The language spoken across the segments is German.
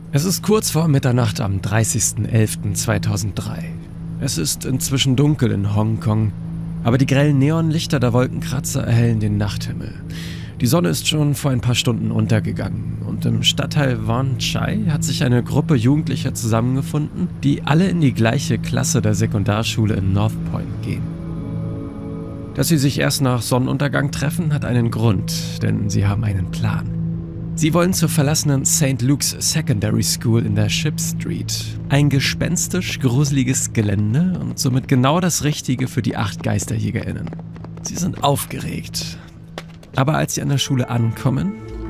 Es ist kurz vor Mitternacht am 30.11.2003. Es ist inzwischen dunkel in Hongkong, aber die grellen Neonlichter der Wolkenkratzer erhellen den Nachthimmel. Die Sonne ist schon vor ein paar Stunden untergegangen und im Stadtteil Wan Chai hat sich eine Gruppe Jugendlicher zusammengefunden, die alle in die gleiche Klasse der Sekundarschule in North Point gehen. Dass sie sich erst nach Sonnenuntergang treffen, hat einen Grund, denn sie haben einen Plan. Sie wollen zur verlassenen St. Luke's Secondary School in der Ship Street. Ein gespenstisch gruseliges Gelände und somit genau das Richtige für die 8 GeisterjägerInnen. Sie sind aufgeregt. Aber als sie an der Schule ankommen,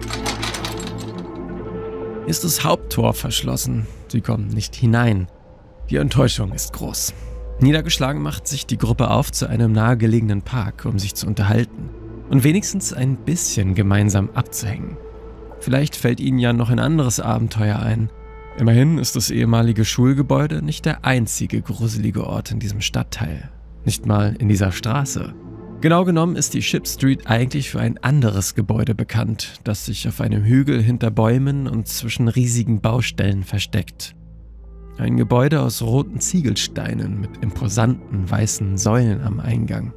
ist das Haupttor verschlossen. Sie kommen nicht hinein. Die Enttäuschung ist groß. Niedergeschlagen macht sich die Gruppe auf zu einem nahegelegenen Park, um sich zu unterhalten und wenigstens ein bisschen gemeinsam abzuhängen. Vielleicht fällt ihnen ja noch ein anderes Abenteuer ein. Immerhin ist das ehemalige Schulgebäude nicht der einzige gruselige Ort in diesem Stadtteil. Nicht mal in dieser Straße. Genau genommen ist die Ship Street eigentlich für ein anderes Gebäude bekannt, das sich auf einem Hügel hinter Bäumen und zwischen riesigen Baustellen versteckt. Ein Gebäude aus roten Ziegelsteinen mit imposanten weißen Säulen am Eingang.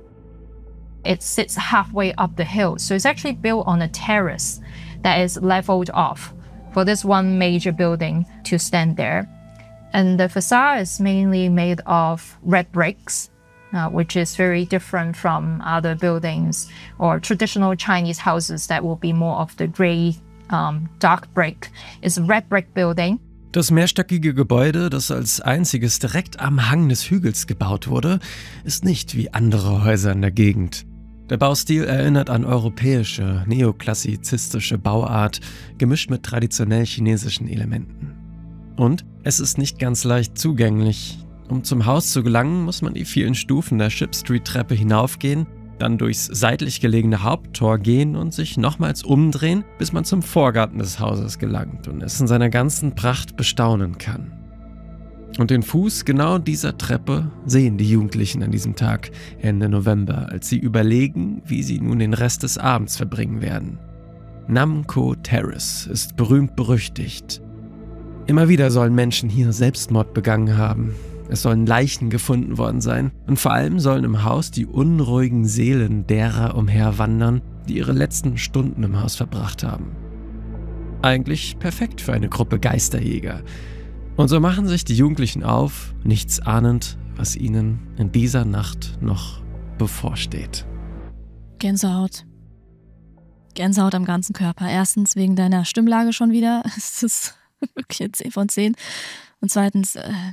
It sits halfway up the hill, so it's actually built on a terrace that is leveled off for this one major building to stand there. And the facade is mainly made of red bricks, which is very different from other buildings or traditional Chinese houses that will be more of the gray, dark brick. It's a red brick building. Das mehrstöckige Gebäude, das als einziges direkt am Hang des Hügels gebaut wurde, ist nicht wie andere Häuser in der Gegend. Der Baustil erinnert an europäische, neoklassizistische Bauart, gemischt mit traditionell chinesischen Elementen. Und es ist nicht ganz leicht zugänglich. Um zum Haus zu gelangen, muss man die vielen Stufen der Ship Street Treppe hinaufgehen, dann durchs seitlich gelegene Haupttor gehen und sich nochmals umdrehen, bis man zum Vorgarten des Hauses gelangt und es in seiner ganzen Pracht bestaunen kann. Und den Fuß genau dieser Treppe sehen die Jugendlichen an diesem Tag, Ende November, als sie überlegen, wie sie nun den Rest des Abends verbringen werden. Nam Co Terrace ist berühmt-berüchtigt. Immer wieder sollen Menschen hier Selbstmord begangen haben. Es sollen Leichen gefunden worden sein und vor allem sollen im Haus die unruhigen Seelen derer umherwandern, die ihre letzten Stunden im Haus verbracht haben. Eigentlich perfekt für eine Gruppe Geisterjäger. Und so machen sich die Jugendlichen auf, nichts ahnend, was ihnen in dieser Nacht noch bevorsteht. Gänsehaut. Gänsehaut am ganzen Körper. Erstens wegen deiner Stimmlage schon wieder. Es ist wirklich eine 10 von 10. Und zweitens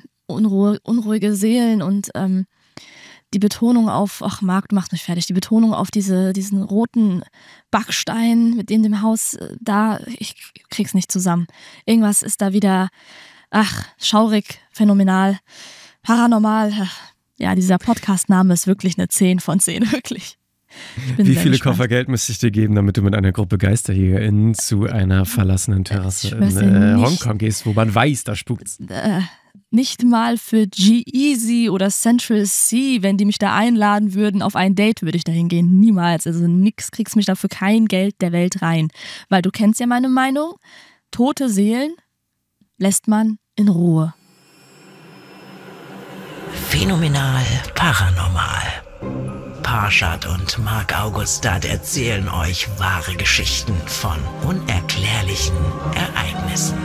unruhige Seelen und die Betonung auf, ach Marc, du machst mich fertig, die Betonung auf diesen roten Backstein mit dem Haus, da, ich krieg's nicht zusammen. Irgendwas ist da wieder, schaurig, phänomenal, paranormal. Ja, dieser Podcast-Name ist wirklich eine 10 von 10, wirklich. Wie viele Koffer Geld müsste ich dir geben, damit du mit einer Gruppe GeisterjägerInnen zu einer verlassenen Terrasse in Hongkong gehst, wo man weiß, da spukt's? Nicht mal für G-Eazy oder Central C, wenn die mich da einladen würden auf ein Date, würde ich da hingehen. Niemals. Also nix, kriegst mich dafür kein Geld der Welt rein. Weil du kennst ja meine Meinung, tote Seelen lässt man in Ruhe. Phänomenal paranormal. Parshad und Marc Augustad erzählen euch wahre Geschichten von unerklärlichen Ereignissen.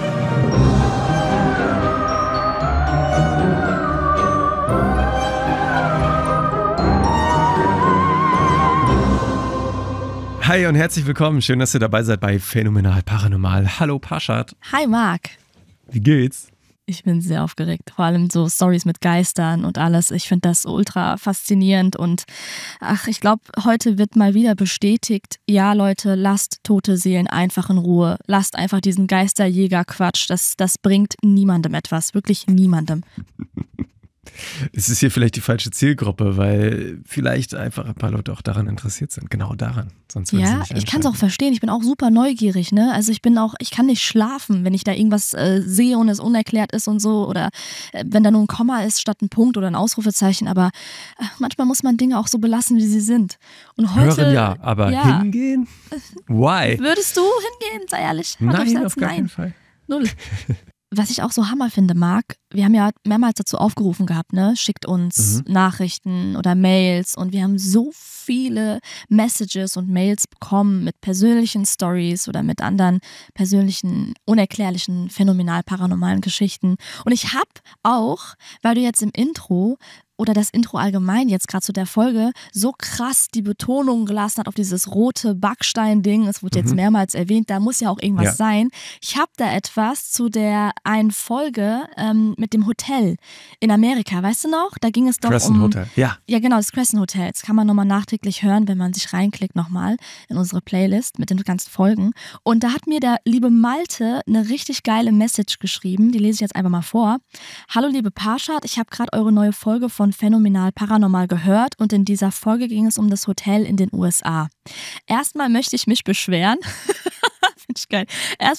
Hi und herzlich willkommen. Schön, dass ihr dabei seid bei Phänomenal Paranormal. Hallo Parshad. Hi Marc. Wie geht's? Ich bin sehr aufgeregt. Vor allem so Storys mit Geistern und alles. Ich finde das ultra faszinierend und ich glaube, heute wird mal wieder bestätigt, ja Leute, lasst tote Seelen einfach in Ruhe. Lasst einfach diesen Geisterjäger-Quatsch. Das bringt niemandem etwas. Wirklich niemandem. Es ist hier vielleicht die falsche Zielgruppe, weil vielleicht einfach ein paar Leute auch daran interessiert sind. Genau daran. Sonst würden sie nicht ich kann es auch verstehen. Ich bin auch super neugierig, ne? Also ich kann nicht schlafen, wenn ich da irgendwas sehe und es unerklärt ist und so. Oder wenn da nur ein Komma ist statt ein Punkt oder ein Ausrufezeichen. Aber manchmal muss man Dinge auch so belassen, wie sie sind. Und heute, hören ja, aber hingehen? Why? Würdest du hingehen? Sei ehrlich. Nein, auf gar keinen Fall. 0. was ich auch so Hammer finde, Marc, wir haben ja mehrmals dazu aufgerufen gehabt, ne? Schickt uns Nachrichten oder Mails und wir haben so viele Messages und Mails bekommen mit persönlichen Stories oder mit anderen persönlichen, unerklärlichen, phänomenal paranormalen Geschichten. Und ich habe auch, weil du jetzt im Intro oder das Intro allgemein jetzt gerade zu der Folge so krass die Betonung gelassen hat auf dieses rote Backstein-Ding, es wurde jetzt mehrmals erwähnt, da muss ja auch irgendwas sein. Ich habe da etwas zu der einen Folge mit dem Hotel in Amerika, weißt du noch? Da ging es doch Crescent Hotel, ja. Ja genau, das Crescent Hotel. Das kann man nochmal nachträglich hören, wenn man sich reinklickt nochmal in unsere Playlist mit den ganzen Folgen. Und da hat mir der liebe Malte eine richtig geile Message geschrieben, die lese ich jetzt einfach mal vor. Hallo liebe Parshad, ich habe gerade eure neue Folge von Phänomenal Paranormal gehört und in dieser Folge ging es um das Hotel in den USA. Erstmal möchte ich mich beschweren, finde ich geil,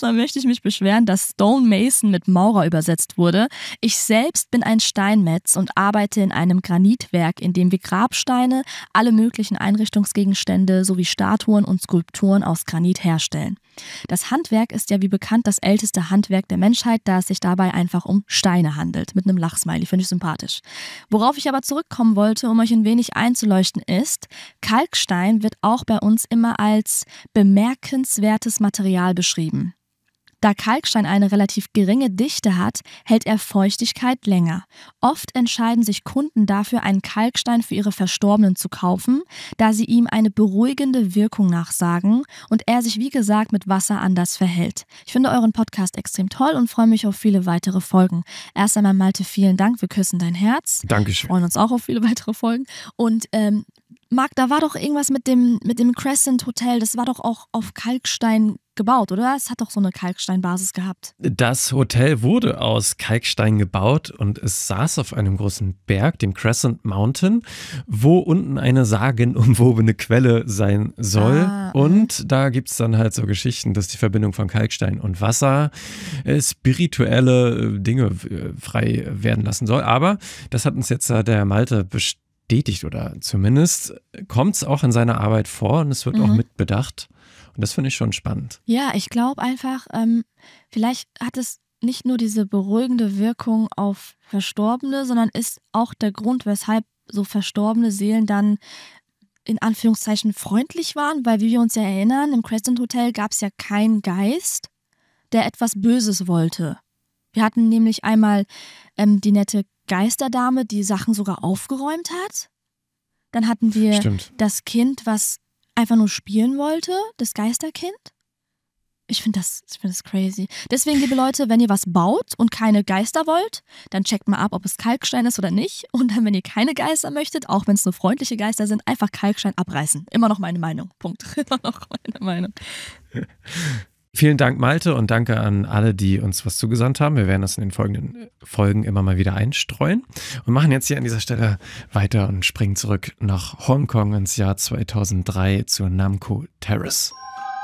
dass Stone Mason mit Maurer übersetzt wurde. Ich selbst bin ein Steinmetz und arbeite in einem Granitwerk, in dem wir Grabsteine, alle möglichen Einrichtungsgegenstände sowie Statuen und Skulpturen aus Granit herstellen. Das Handwerk ist ja wie bekannt das älteste Handwerk der Menschheit, da es sich dabei einfach um Steine handelt. Mit einem Lachsmiley, finde ich sympathisch. Worauf ich aber zurückkommen wollte, um euch ein wenig einzuleuchten, ist, Kalkstein wird auch bei uns immer als bemerkenswertes Material beschrieben. Da Kalkstein eine relativ geringe Dichte hat, hält er Feuchtigkeit länger. Oft entscheiden sich Kunden dafür, einen Kalkstein für ihre Verstorbenen zu kaufen, da sie ihm eine beruhigende Wirkung nachsagen und er sich wie gesagt mit Wasser anders verhält. Ich finde euren Podcast extrem toll und freue mich auf viele weitere Folgen. Erst einmal Malte, vielen Dank, wir küssen dein Herz. Dankeschön. Wir freuen uns auch auf viele weitere Folgen. Und Marc, da war doch irgendwas mit dem Crescent Hotel, das war doch auch auf Kalkstein gebaut, oder? Es hat doch so eine Kalksteinbasis gehabt. Das Hotel wurde aus Kalkstein gebaut und es saß auf einem großen Berg, dem Crescent Mountain, wo unten eine sagenumwobene Quelle sein soll. Und da gibt es dann halt so Geschichten, dass die Verbindung von Kalkstein und Wasser spirituelle Dinge frei werden lassen soll. Aber das hat uns jetzt der Malte bestätigt oder zumindest kommt es auch in seiner Arbeit vor und es wird auch mitbedacht. Und das finde ich schon spannend. Ja, ich glaube einfach, vielleicht hat es nicht nur diese beruhigende Wirkung auf Verstorbene, sondern ist auch der Grund, weshalb so verstorbene Seelen dann in Anführungszeichen freundlich waren, weil wie wir uns ja erinnern, im Crescent Hotel gab es ja keinen Geist, der etwas Böses wollte. Wir hatten nämlich einmal die nette Geisterdame, die Sachen sogar aufgeräumt hat. Dann hatten wir das Kind, was einfach nur spielen wollte, das Geisterkind. Ich finde das crazy. Deswegen, liebe Leute, wenn ihr was baut und keine Geister wollt, dann checkt mal ab, ob es Kalkstein ist oder nicht. Und dann, wenn ihr keine Geister möchtet, auch wenn es nur freundliche Geister sind, einfach Kalkstein abreißen. Immer noch meine Meinung. Punkt. Immer noch meine Meinung. Vielen Dank, Malte, und danke an alle, die uns was zugesandt haben. Wir werden das in den folgenden Folgen immer mal wieder einstreuen und machen jetzt hier an dieser Stelle weiter und springen zurück nach Hongkong ins Jahr 2003 zur Namco Terrace.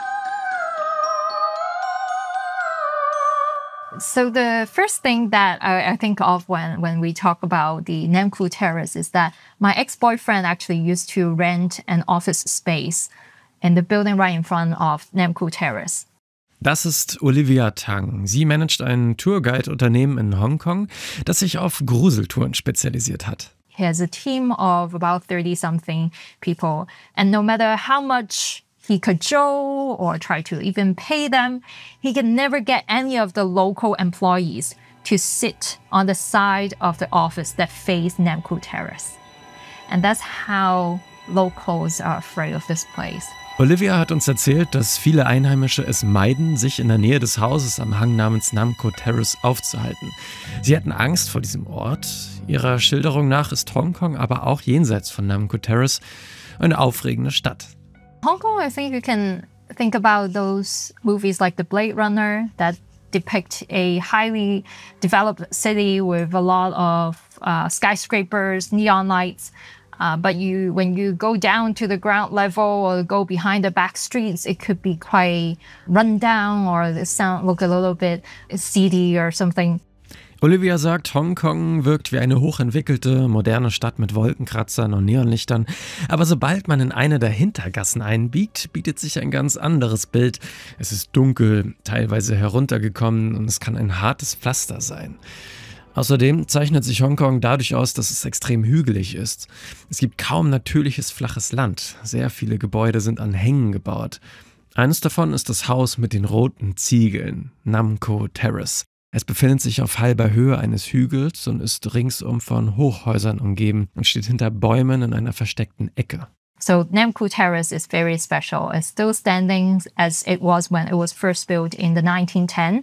So the first thing that I think of when we talk about the Namco Terrace is that my ex-boyfriend actually used to rent an office space in the building right in front of Namco Terrace. Das ist Olivia Tang. Sie managt ein Tourguide-Unternehmen in Hongkong, das sich auf Gruseltouren spezialisiert hat. He has a team of about 30-something people. And no matter how much he cajole or try to even pay them, he can never get any of the local employees to sit on the side of the office that face Namco Terrace. And that's how locals are afraid of this place. Olivia hat uns erzählt, dass viele Einheimische es meiden, sich in der Nähe des Hauses am Hang namens Namco Terrace aufzuhalten. Sie hatten Angst vor diesem Ort. Ihrer Schilderung nach ist Hongkong aber auch jenseits von Namco Terrace eine aufregende Stadt. Hong Kong, I think you can think about those movies like The Blade Runner that depict a highly developed city with a lot of skyscrapers, neon lights. But when you go down to the ground level or go behind the back streets, it could be quite run down or the sound look a little bit seedy or something. Olivia sagt, Hongkong wirkt wie eine hochentwickelte, moderne Stadt mit Wolkenkratzern und Neonlichtern. Aber sobald man in eine der Hintergassen einbiegt, bietet sich ein ganz anderes Bild. Es ist dunkel, teilweise heruntergekommen und es kann ein hartes Pflaster sein. Außerdem zeichnet sich Hongkong dadurch aus, dass es extrem hügelig ist. Es gibt kaum natürliches flaches Land. Sehr viele Gebäude sind an Hängen gebaut. Eines davon ist das Haus mit den roten Ziegeln, Nam Co Terrace. Es befindet sich auf halber Höhe eines Hügels und ist ringsum von Hochhäusern umgeben und steht hinter Bäumen in einer versteckten Ecke. So Nam Co Terrace is very special. It's still standing as it was when it was first built in the 1910,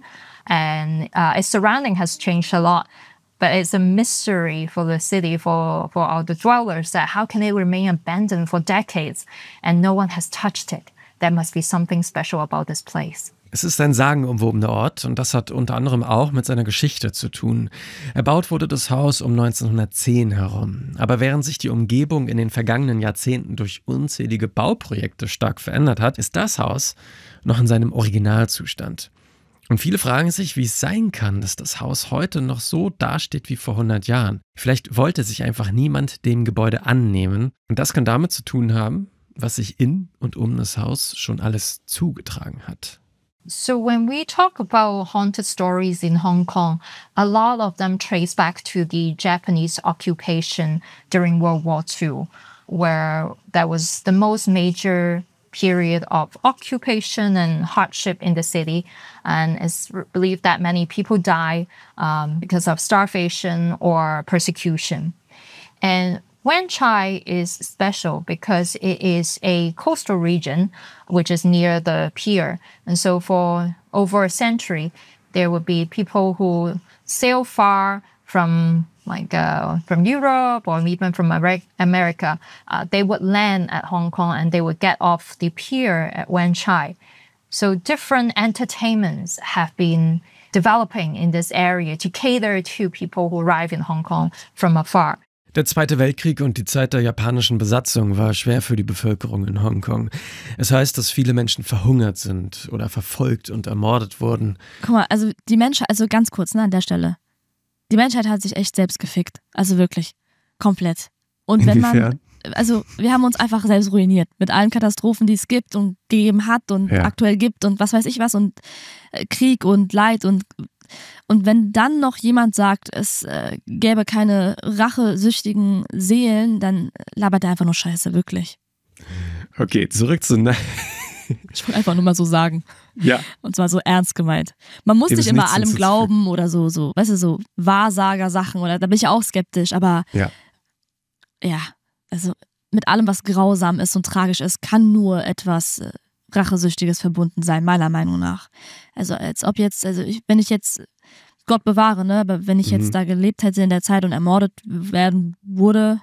and its surrounding has changed a lot. But it's a mystery for the city, for all the dwellers, that how can it remain abandoned for decades and no one has touched it? There must be something special about this place. Es ist ein sagenumwobener Ort und das hat unter anderem auch mit seiner Geschichte zu tun. Erbaut wurde das Haus um 1910 herum. Aber während sich die Umgebung in den vergangenen Jahrzehnten durch unzählige Bauprojekte stark verändert hat, ist das Haus noch in seinem Originalzustand. Und viele fragen sich, wie es sein kann, dass das Haus heute noch so dasteht wie vor 100 Jahren. Vielleicht wollte sich einfach niemand dem Gebäude annehmen. Und das kann damit zu tun haben, was sich in und um das Haus schon alles zugetragen hat. So when we talk about haunted stories in Hong Kong, a lot of them trace back to the Japanese occupation during World War II, where that was the most major period of occupation and hardship in the city. And it's believed that many people die because of starvation or persecution. And Wan Chai is special because it is a coastal region, which is near the pier. And so for over a century, there would be people who sail far from Europe or even from America. They would land at Hong Kong and they would get off the pier at Wan Chai. So different entertainments have been developing in this area to cater to people who arrive in Hong Kong from afar. Der Zweite Weltkrieg und die Zeit der japanischen Besatzung war schwer für die Bevölkerung in Hongkong. Es heißt, dass viele Menschen verhungert sind oder verfolgt und ermordet wurden. Guck mal, also die Menschheit, also ganz kurz, an der Stelle. Die Menschheit hat sich echt selbst gefickt. Also wirklich. Komplett. Und wenn Inwiefern? wir haben uns einfach selbst ruiniert. Mit allen Katastrophen, die es gibt und gegeben hat und aktuell gibt und was weiß ich was und Krieg und Leid und wenn dann noch jemand sagt, es gäbe keine rachesüchtigen Seelen, dann labert er einfach nur Scheiße, wirklich. Okay, zurück zu... Ich wollte einfach nur mal so sagen. Ja. Und zwar so ernst gemeint. Man muss nicht immer allem glauben oder so, weißt du, so Wahrsager-Sachen oder da bin ich ja auch skeptisch, aber ja, also mit allem, was grausam ist und tragisch ist, kann nur etwas Rachesüchtiges verbunden sein, meiner Meinung nach. Also als ob jetzt, wenn ich jetzt, Gott bewahre, ne, aber wenn ich jetzt da gelebt hätte in der Zeit und ermordet wurde,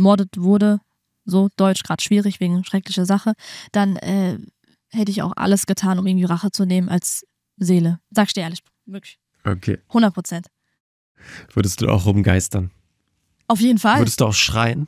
so Deutsch gerade schwierig wegen schrecklicher Sache, dann hätte ich auch alles getan, um irgendwie Rache zu nehmen als Seele. Sag ich dir ehrlich, wirklich. Okay. 100%. Würdest du auch rumgeistern? Auf jeden Fall. Würdest du auch schreien?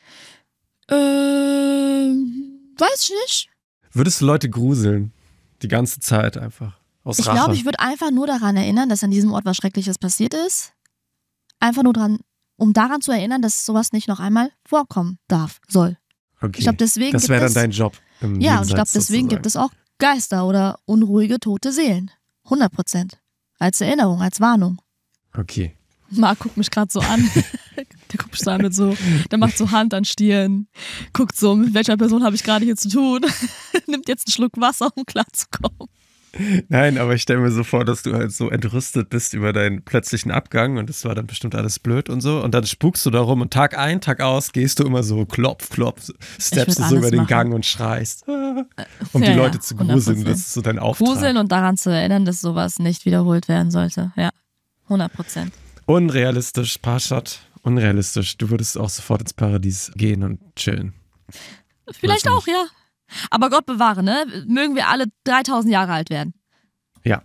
Weiß ich nicht. Würdest du Leute gruseln? Die ganze Zeit einfach. Aus Rache? Ich glaube, ich würde einfach nur daran erinnern, dass an diesem Ort was Schreckliches passiert ist. Einfach nur um daran zu erinnern, dass sowas nicht noch einmal vorkommen soll. Okay. Ich glaube, deswegen das wäre dann dein Job. Ja, und ich glaube, deswegen gibt es auch Geister oder unruhige, tote Seelen. 100%. Als Erinnerung, als Warnung. Okay. Marc guckt mich gerade so an. Der guckt mich so an mit so, der macht so Hand an Stirn, guckt so, mit welcher Person habe ich gerade hier zu tun, nimmt jetzt einen Schluck Wasser, um klarzukommen. Nein, aber ich stelle mir so vor, dass du halt so entrüstet bist über deinen plötzlichen Abgang und es war dann bestimmt alles blöd und so und dann spukst du da rum und Tag ein, Tag aus gehst du immer so klopf, steppst du so über den Gang und schreist, um die Leute zu gruseln. 100%. Das ist so dein Auftrag. Gruseln und daran zu erinnern, dass sowas nicht wiederholt werden sollte. Ja, 100%. Unrealistisch, Parshad. Unrealistisch. Du würdest auch sofort ins Paradies gehen und chillen. Vielleicht auch, ja. Aber Gott bewahre, ne? Mögen wir alle 3000 Jahre alt werden. Ja.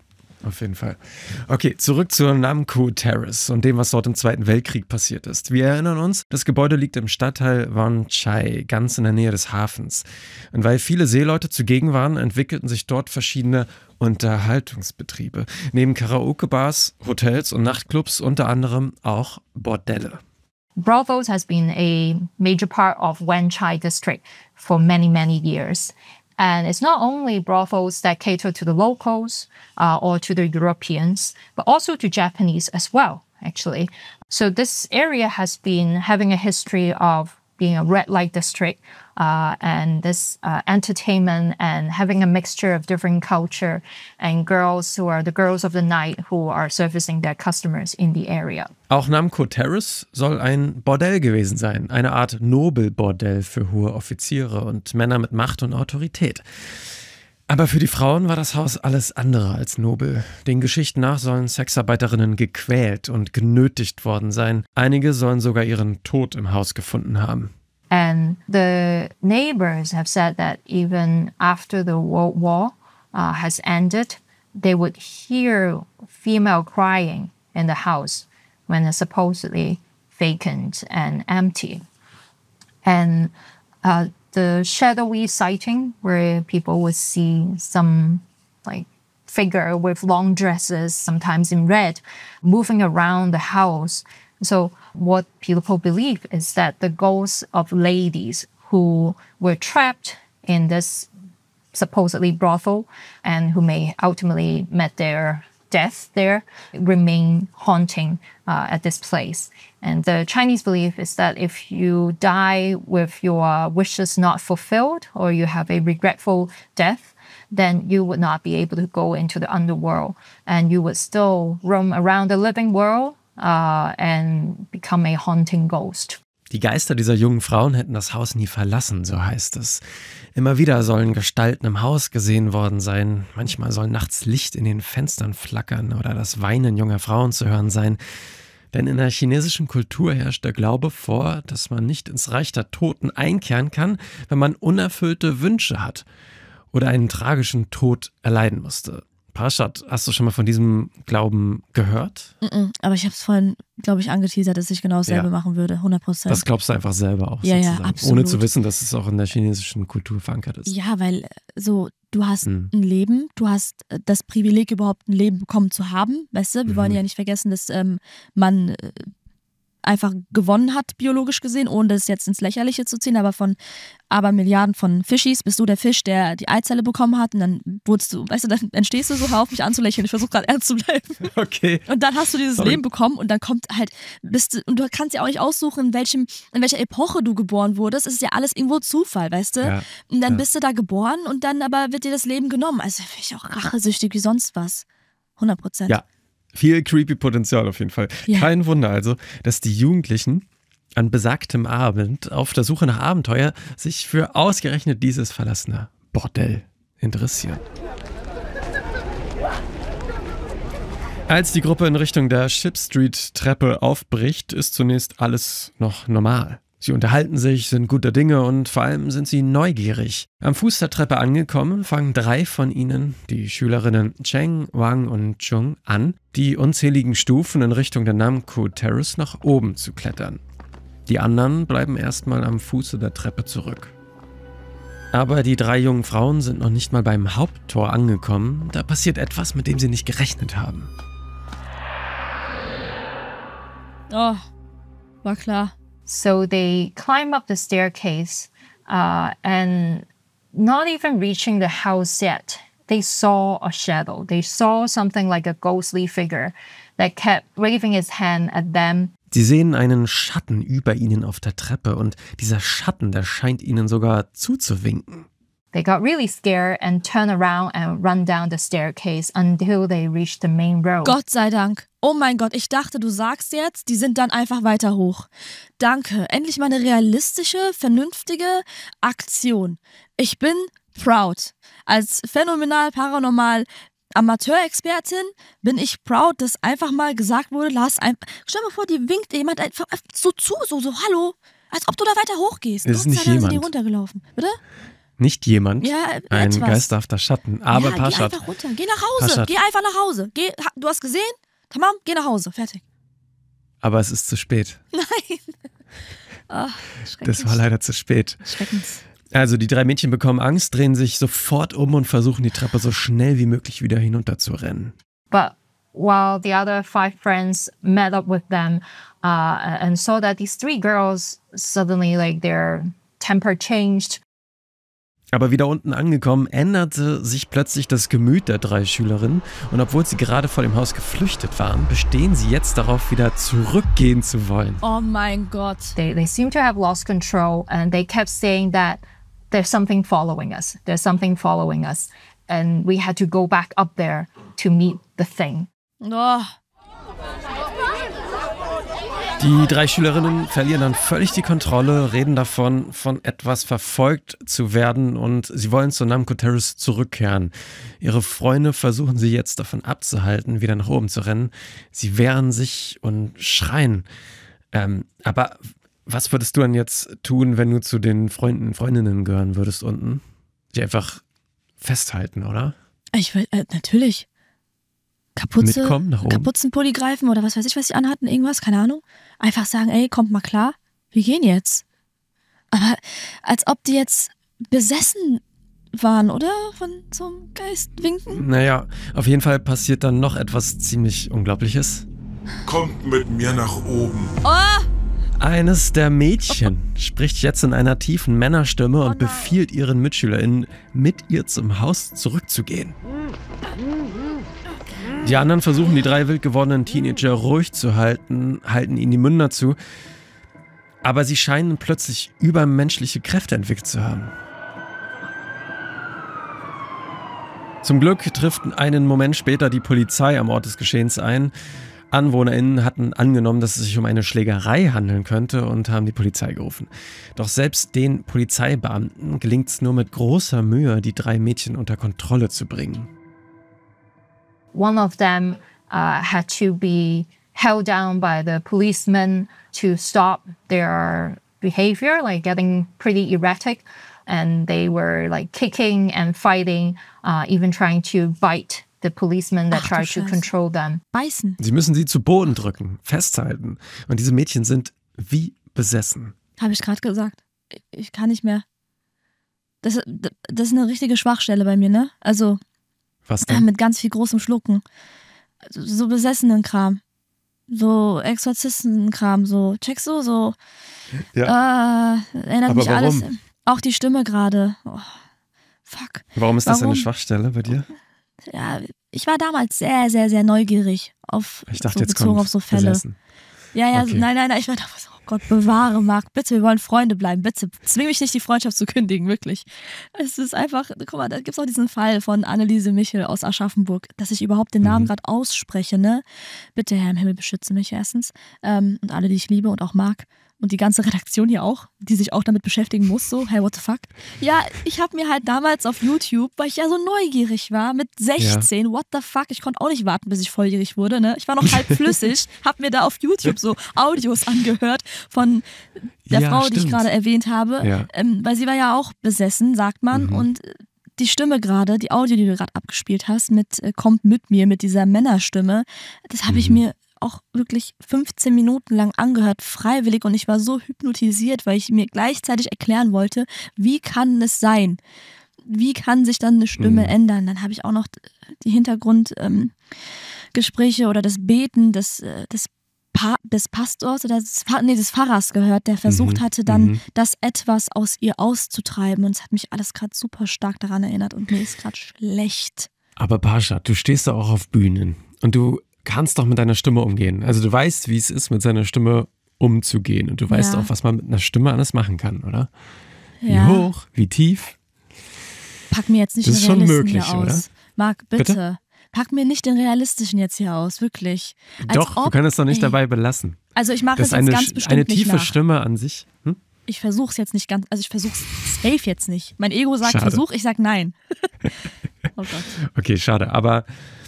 auf jeden Fall. Okay, zurück zur Namco Terrace und dem, was dort im Zweiten Weltkrieg passiert ist. Wir erinnern uns, das Gebäude liegt im Stadtteil Wan Chai, ganz in der Nähe des Hafens. Und weil viele Seeleute zugegen waren, entwickelten sich dort verschiedene Unterhaltungsbetriebe. Neben Karaoke-Bars, Hotels und Nachtclubs unter anderem auch Bordelle. Brothels has been a major part of Wan Chai district for many, many years. And it's not only brothels that cater to the locals or to the Europeans, but also to Japanese as well, actually. So this area has been having a history of being a red light district and this entertainment and having a mixture of different culture and girls who are the girls of the night who are servicing their customers in the area. Auch Namco Terrace soll ein Bordell gewesen sein, eine Art Nobelbordell für hohe Offiziere und Männer mit Macht und Autorität. Aber für die Frauen war das Haus alles andere als nobel. Den Geschichten nach sollen Sexarbeiterinnen gequält und genötigt worden sein. Einige sollen sogar ihren Tod im Haus gefunden haben. And the neighbors have said that even after the World War has ended, they would hear female crying in the house when it's supposedly vacant and empty. And the shadowy sighting where people would see some like figure with long dresses, sometimes in red, moving around the house. So what people believe is that the ghosts of ladies who were trapped in this supposedly brothel and who may ultimately met their death there remain haunting at this place. And the Chinese belief is that if you die with your wishes not fulfilled or you have a regretful death, then you would not be able to go into the underworld and you would still roam around the living world and become a haunting ghost. Die Geister dieser jungen Frauen hätten das Haus nie verlassen, so heißt es. Immer wieder sollen Gestalten im Haus gesehen worden sein. Manchmal soll nachts Licht in den Fenstern flackern oder das Weinen junger Frauen zu hören sein. Denn in der chinesischen Kultur herrscht der Glaube vor, dass man nicht ins Reich der Toten einkehren kann, wenn man unerfüllte Wünsche hat oder einen tragischen Tod erleiden musste. Parshad, hast du schon mal von diesem Glauben gehört? Aber ich habe es vorhin, glaube ich, angeteasert, dass ich genau dasselbe machen würde, 100%. Das glaubst du einfach selber auch, ja, sozusagen. Ja, absolut. Ohne zu wissen, dass es auch in der chinesischen Kultur verankert ist. Ja, weil so, du hast ein Leben, du hast das Privileg, überhaupt ein Leben bekommen zu haben, weißt du? Wir wollen ja nicht vergessen, dass man einfach gewonnen hat, biologisch gesehen, ohne das jetzt ins Lächerliche zu ziehen, aber von Milliarden von Fischis bist du der Fisch, der die Eizelle bekommen hat und dann wurdest du, weißt du, dann stehst du so, hör auf mich anzulächeln, ich versuche gerade ernst zu bleiben. Okay. Und dann hast du dieses Leben bekommen und dann kommt halt, und du kannst ja auch nicht aussuchen, in welcher Epoche du geboren wurdest, es ist ja alles irgendwo Zufall, weißt du? Ja. Und dann bist du da geboren und dann aber wird dir das Leben genommen, also finde ich auch rachesüchtig wie sonst was, 100%. Ja. Viel creepy Potenzial auf jeden Fall. Ja. Kein Wunder also, dass die Jugendlichen an besagtem Abend auf der Suche nach Abenteuer sich für ausgerechnet dieses verlassene Bordell interessieren. Als die Gruppe in Richtung der Ship Street Treppe aufbricht, ist zunächst alles noch normal. Sie unterhalten sich, sind guter Dinge und vor allem sind sie neugierig. Am Fuß der Treppe angekommen, fangen 3 von ihnen, die Schülerinnen Cheng, Wang und Chung, an, die unzähligen Stufen in Richtung der Namco Terrace nach oben zu klettern. Die anderen bleiben erstmal am Fuße der Treppe zurück. Aber die 3 jungen Frauen sind noch nicht mal beim Haupttor angekommen. Da passiert etwas, mit dem sie nicht gerechnet haben. Oh, war klar. So they climb up the staircase and not even reaching the house yet, they saw a shadow. They saw something like a ghostly figure that kept waving its hand at them. Sie sehen einen Schatten über ihnen auf der Treppe und dieser Schatten, der scheint ihnen sogar zuzuwinken. They got really scared and turned around and run down the staircase until they reached the main road. Gott sei Dank. Oh mein Gott, ich dachte, du sagst jetzt, die sind dann einfach weiter hoch. Danke, endlich mal eine realistische, vernünftige Aktion. Ich bin proud. Als phänomenal paranormal Amateurexpertin bin ich proud, dass einfach mal gesagt wurde, stell dir mal vor, die winkt jemand einfach so zu, so hallo, als ob du da weiter hochgehst. Ist nicht jemand. Sind die runtergelaufen, bitte? Nicht jemand, Ja, ein etwas. geisterhafter Schatten. Aber ja, Parshad, geh einfach runter. Geh nach Hause. Parshad. Geh einfach nach Hause. Du hast gesehen? Tamam, geh nach Hause. Fertig. aber es ist zu spät. Nein. Ach, Das war leider zu spät. Schreckens. Also die 3 Mädchen bekommen Angst, drehen sich sofort um und versuchen die Treppe so schnell wie möglich wieder hinunterzurennen. But while the other 5 friends met up with them and saw that these 3 girls suddenly, like, their temper changed. Aber wieder unten angekommen, änderte sich plötzlich das Gemüt der 3 Schülerinnen und obwohl sie gerade vor dem Haus geflüchtet waren, bestehen sie jetzt darauf, wieder zurückgehen zu wollen. Oh mein Gott. They seem to have lost control, and they kept saying that there's something following us. There's something following us. And we had to go back up there to meet the thing. Oh. Die 3 Schülerinnen verlieren dann völlig die Kontrolle, reden davon, von etwas verfolgt zu werden und sie wollen zu Namco Terrace zurückkehren. Ihre Freunde versuchen sie jetzt davon abzuhalten, wieder nach oben zu rennen. Sie wehren sich und schreien. Aber was würdest du dann jetzt tun, wenn du zu den Freundinnen gehören würdest unten? Die einfach festhalten, oder? Ich will, natürlich. Mitkommen nach oben? Kapuzenpulli greifen oder was weiß ich, was sie anhatten, irgendwas, keine Ahnung. Einfach sagen, ey, kommt mal klar, wir gehen jetzt. Aber als ob die jetzt besessen waren, oder? Von so einem Geist winken. Naja, auf jeden Fall passiert dann noch etwas ziemlich Unglaubliches. Kommt mit mir nach oben. Oh! Eines der Mädchen spricht jetzt in einer tiefen Männerstimme und befiehlt ihren MitschülerInnen, mit ihr zum Haus zurückzugehen. Die anderen versuchen, die 3 wild gewordenen Teenager ruhig zu halten, halten ihnen die Münder zu, aber sie scheinen plötzlich übermenschliche Kräfte entwickelt zu haben. Zum Glück trifft einen Moment später die Polizei am Ort des Geschehens ein. AnwohnerInnen hatten angenommen, dass es sich um eine Schlägerei handeln könnte und haben die Polizei gerufen. Doch selbst den Polizeibeamten gelingt es nur mit großer Mühe, die 3 Mädchen unter Kontrolle zu bringen. One of them had to be held down by the policemen to stop their behavior, like getting pretty erratic. And they were like kicking and fighting, even trying to bite the policemen that tried to control them. Beißen. Sie müssen sie zu Boden drücken, festhalten. Und diese Mädchen sind wie besessen. Habe ich gerade gesagt. Ich kann nicht mehr. Das ist eine richtige Schwachstelle bei mir, ne? Also Was denn? mit ganz viel großem Schlucken. So besessenen Kram. So Exorzisten-Kram, so. Checkst du? So. Ja. Erinnert Aber mich warum? alles. Auch die Stimme gerade. Oh, fuck. Warum ist das eine Schwachstelle bei dir? Ja, ich war damals sehr, sehr, sehr neugierig auf Ich dachte, so jetzt bezogen kommt auf so Fälle. besessen. Ja, Okay. nein, ich war damals, oh Gott, bewahre, Marc, bitte, wir wollen Freunde bleiben, bitte, zwing mich nicht, die Freundschaft zu kündigen, wirklich. Es ist einfach, guck mal, da gibt es auch diesen Fall von Anneliese Michel aus Aschaffenburg, dass ich überhaupt den Namen gerade ausspreche, ne? Bitte, Herr im Himmel, beschütze mich erstens und alle, die ich liebe und auch mag. Und die ganze Redaktion hier auch, die sich auch damit beschäftigen muss, so, hey, what the fuck? Ja, ich habe mir halt damals auf YouTube, weil ich ja so neugierig war, mit 16, what the fuck, ich konnte auch nicht warten, bis ich volljährig wurde, ne? Ich war noch halb flüssig, habe mir da auf YouTube so Audios angehört von der Ja, Frau, die ich stimmt. gerade erwähnt habe, Ja. Weil sie war ja auch besessen, sagt man, und die Stimme gerade, die Audio, die du gerade abgespielt hast, mit kommt mit mir, mit dieser Männerstimme, das habe ich mir auch wirklich 15 Minuten lang angehört, freiwillig, und ich war so hypnotisiert, weil ich mir gleichzeitig erklären wollte, wie kann es sein? Wie kann sich dann eine Stimme ändern? Dann habe ich auch noch die Hintergrundgespräche oder das Beten des Pastors oder des Pfarrers gehört, der versucht hatte, dann das etwas aus ihr auszutreiben, und es hat mich alles gerade super stark daran erinnert und mir ist gerade schlecht. Aber Parshad, du stehst da auch auf Bühnen und du kannst doch mit deiner Stimme umgehen. Also du weißt, wie es ist, mit seiner Stimme umzugehen, und du weißt auch, was man mit einer Stimme alles machen kann, oder? Wie hoch, wie tief. Pack mir jetzt nicht Das den ist schon Realisten möglich, hier aus. oder? Marc, bitte. Bitte? Pack mir nicht den realistischen jetzt hier aus, wirklich. Als Doch, du kannst es doch nicht dabei belassen. Also ich mache Das es ist jetzt eine, ganz bestimmt eine nicht tiefe nach. Stimme an sich. Ich versuche es jetzt nicht ganz, also ich versuche es safe jetzt nicht. Mein Ego sagt Schade. Versuch, ich sag nein. Oh Gott. Okay, schade. Aber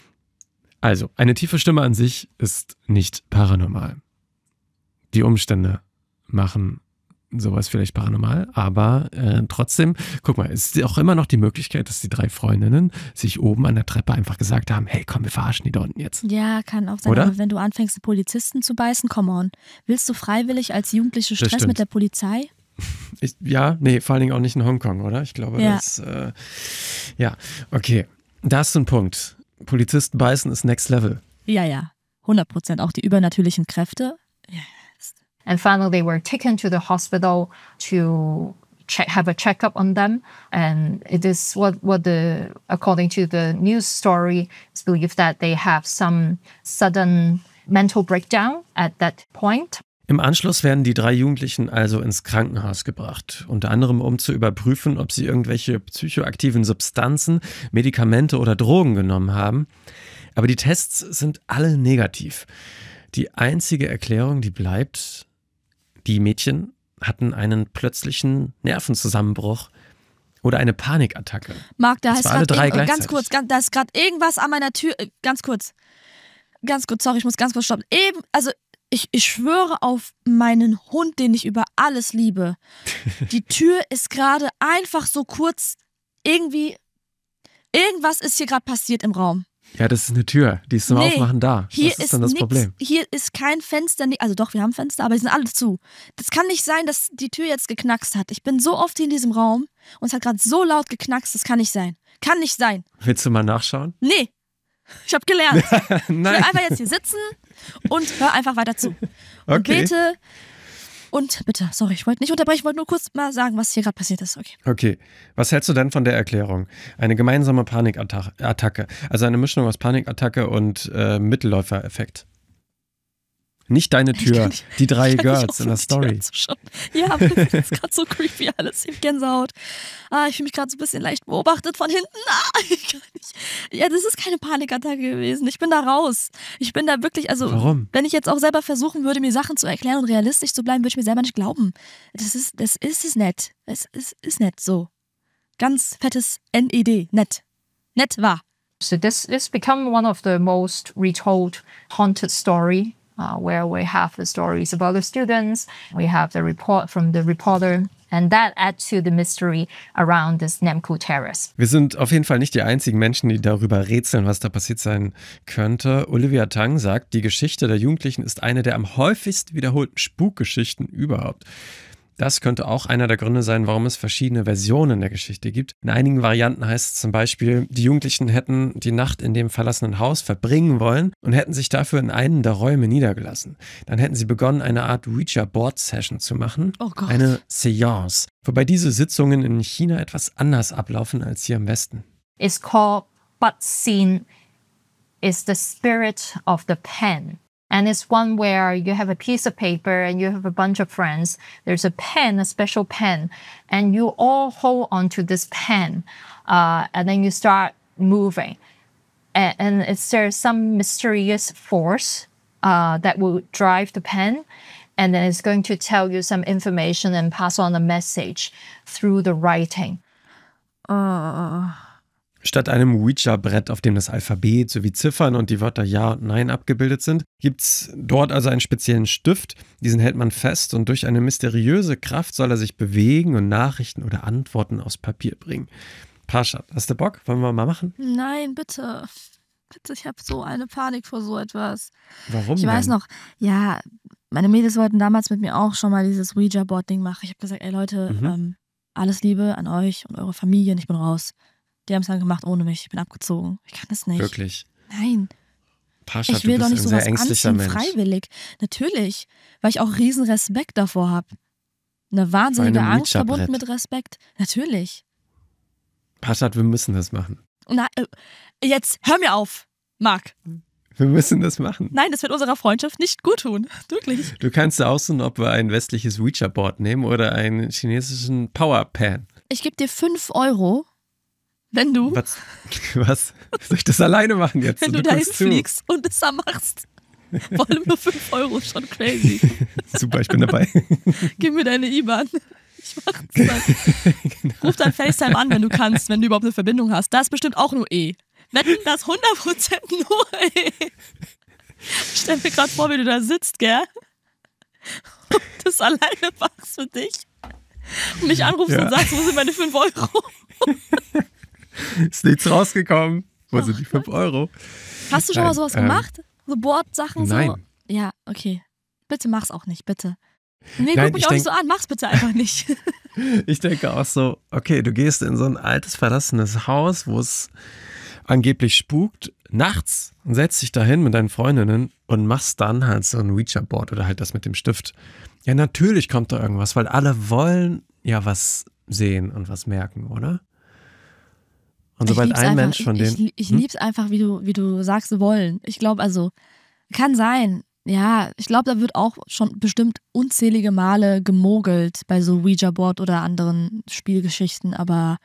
also, eine tiefe Stimme an sich ist nicht paranormal. Die Umstände machen sowas vielleicht paranormal, aber trotzdem, guck mal, es ist auch immer noch die Möglichkeit, dass die 3 Freundinnen sich oben an der Treppe einfach gesagt haben, hey komm, wir verarschen die da unten jetzt. Ja, kann auch sein, Oder? aber wenn du anfängst, Polizisten zu beißen, come on. Willst du freiwillig als Jugendliche Das Stress stimmt. mit der Polizei? Vor allen Dingen auch nicht in Hongkong, oder? Ich glaube, Ja. das, okay. Da hast du einen Punkt. Polizisten beißen ist next level. Ja, 100%. Auch die übernatürlichen Kräfte. Ja. And finally, they were taken to the hospital to have a checkup on them. And it is according to the news story, it's believed that they have some sudden mental breakdown at that point. Im Anschluss werden die 3 Jugendlichen also ins Krankenhaus gebracht, unter anderem um zu überprüfen, ob sie irgendwelche psychoaktiven Substanzen, Medikamente oder Drogen genommen haben. Aber die Tests sind alle negativ. Die einzige Erklärung, die bleibt, die Mädchen hatten einen plötzlichen Nervenzusammenbruch oder eine Panikattacke. Marc, da Und ist zwar alle 3 gerade gleichzeitig. da ist gerade irgendwas an meiner Tür. Ganz kurz, sorry, ich muss ganz kurz stoppen. Ich schwöre auf meinen Hund, den ich über alles liebe. Die Tür ist gerade einfach so kurz irgendwas ist hier gerade passiert im Raum. Ja, das ist eine Tür, die ist zum Aufmachen da. Hier Was ist dann das nix, Problem? Hier ist kein Fenster, also doch, wir haben Fenster, aber die sind alle zu. Das kann nicht sein, dass die Tür jetzt geknackst hat. Ich bin so oft hier in diesem Raum und es hat gerade so laut geknackst, das kann nicht sein. Kann nicht sein. Willst du mal nachschauen? Nee, ich habe gelernt. Nein. Ich will einfach jetzt hier sitzen und hör einfach weiter zu. Und Okay. bete und bitte, sorry, ich wollte nicht unterbrechen, ich wollte nur kurz mal sagen, was hier gerade passiert ist. Okay, was hältst du denn von der Erklärung? Eine gemeinsame Panikattacke, also eine Mischung aus Panikattacke und Mittelläufereffekt. Nicht deine Tür, die 3 Girls in der Story. Ja, aber das ist gerade so creepy alles. Ich hab Gänsehaut. Ich fühle mich gerade so ein bisschen leicht beobachtet von hinten. Ich kann nicht. Ja, das ist keine Panikattacke gewesen. Ich bin da raus. Ich bin da wirklich, also Warum? wenn ich jetzt auch selber versuchen würde, mir Sachen zu erklären und realistisch zu bleiben, würde ich mir selber nicht glauben. Das ist es nett. Es ist nett so. Ganz fettes NED. Nett. Nett war. So this is become one of the most retold haunted story, where we have the stories of other students, we have the report from the reporter, and that adds to the mystery around this Namco Terrace. Wir sind auf jeden Fall nicht die einzigen Menschen, die darüber rätseln, was da passiert sein könnte. Olivia Tang sagt, die Geschichte der Jugendlichen ist eine der am häufigst wiederholten Spukgeschichten überhaupt. Das könnte auch einer der Gründe sein, warum es verschiedene Versionen der Geschichte gibt. In einigen Varianten heißt es zum Beispiel, die Jugendlichen hätten die Nacht in dem verlassenen Haus verbringen wollen und hätten sich dafür in einen der Räume niedergelassen. Dann hätten sie begonnen, eine Art Ouija-Board-Session zu machen. Oh Gott. Eine Seance. Wobei diese Sitzungen in China etwas anders ablaufen als hier im Westen. It's called Bat Xin, is the spirit of the pen. And it's one where you have a piece of paper and you have a bunch of friends. There's a pen, a special pen, and you all hold onto this pen, and then you start moving. And there's some mysterious force that will drive the pen, and then it's going to tell you some information and pass on a message through the writing. Statt einem Ouija-Brett, auf dem das Alphabet sowie Ziffern und die Wörter Ja und Nein abgebildet sind, gibt's dort also einen speziellen Stift. Diesen hält man fest und durch eine mysteriöse Kraft soll er sich bewegen und Nachrichten oder Antworten aufs Papier bringen. Parshad, hast du Bock? Wollen wir mal machen? Nein, bitte. Bitte, ich habe so eine Panik vor so etwas. Warum Ich weiß denn? noch, ja, meine Mädels wollten damals mit mir auch schon mal dieses Ouija-Board-Ding machen. Ich habe gesagt, ey Leute, alles Liebe an euch und eure Familien, ich bin raus. Die haben es dann gemacht ohne mich, ich bin abgezogen. Ich kann das nicht. Wirklich? Nein. Parshad, Ich will du doch bist nicht ein sehr sowas ängstlicher anziehen, Mensch. freiwillig. Natürlich, weil ich auch riesen Respekt davor habe. Eine wahnsinnige einem Angst verbunden Ouija-Brett. mit Respekt. Natürlich. Parshad, wir müssen das machen. Na, jetzt hör mir auf, Marc. Wir müssen das machen. Nein, das wird unserer Freundschaft nicht gut tun. Wirklich. Du kannst aussuchen, ob wir ein westliches Ouija-Board nehmen oder einen chinesischen Powerpan. Ich gebe dir 5 Euro, wenn du, Was? Soll ich das alleine machen jetzt? wenn Und du dahin guckst zu. fliegst und es da machst. Vor allem nur 5 Euro, schon crazy. Super, ich bin dabei. Gib mir deine IBAN. Ich mach's dann. Ruf dann FaceTime an, wenn du kannst, wenn du überhaupt eine Verbindung hast. Da ist bestimmt auch nur E. Wetten, das 100% nur E. Ich stell mir gerade vor, wie du da sitzt, gell? das alleine machst für dich und mich anrufst und sagst, wo sind meine 5 Euro? Ist nichts rausgekommen. Wo sind die 5 Euro? Hast du schon mal sowas gemacht? So Bordsachen? Nein. So? Ja, okay. Bitte mach's auch nicht, bitte. Nee, Nein, guck mich auch nicht so an, mach's bitte einfach nicht. Ich denke auch so, okay, du gehst in so ein altes, verlassenes Haus, wo es angeblich spukt, nachts und setzt dich dahin mit deinen Freundinnen und machst dann halt so ein Ouija-Board oder halt das mit dem Stift. Ja, natürlich kommt da irgendwas, weil alle wollen ja was sehen und was merken, oder? Und sobald ein Mensch von denen... Ich lieb's einfach, wie du sagst, wollen. Ich glaube, also, kann sein. Ja, ich glaube, da wird auch schon bestimmt unzählige Male gemogelt bei so Ouija-Board oder anderen Spielgeschichten, aber